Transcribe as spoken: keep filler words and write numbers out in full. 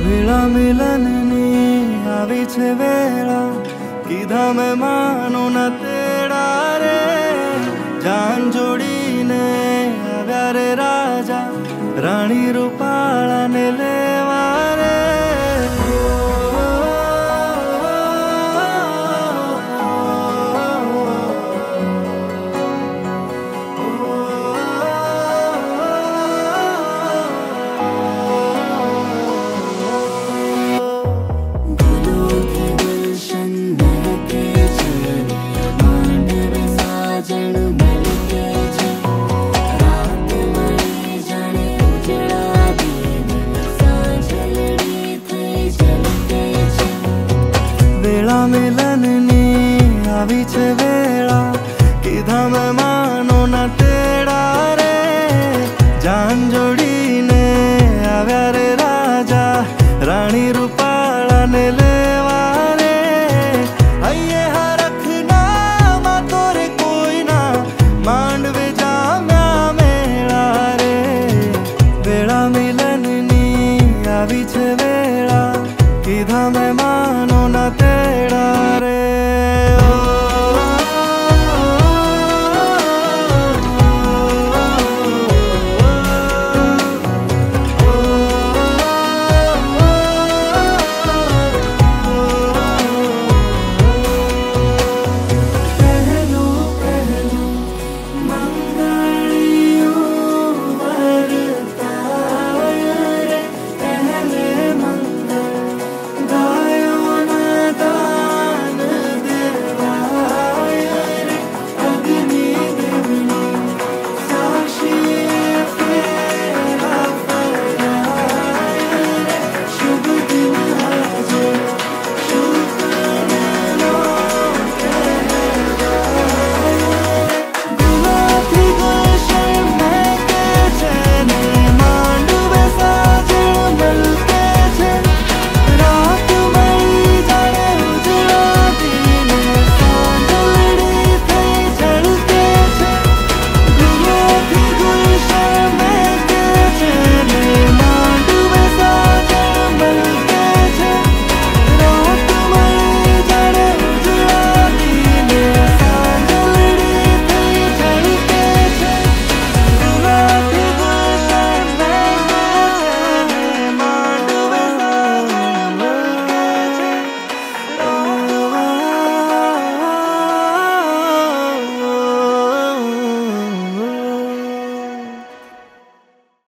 વેળા મિલનની આવી છે વેળા કીધા મેં માનો ના તેડા રે જાન જોડીને આવ્યા રે રાજા રાણી રૂપાળાને લેવા રે વેળા મિલનની આવી છે વેળા કીધા મેં માનો ના તેડા રે જાન જોડીને આવ્યા રે રાજા રાણી રૂપાળાને લેવા રે હૈયે હરખના માતો રે કોઈના માંડવે જામ્યા મેળા રે વેળા મિલનની આવી છે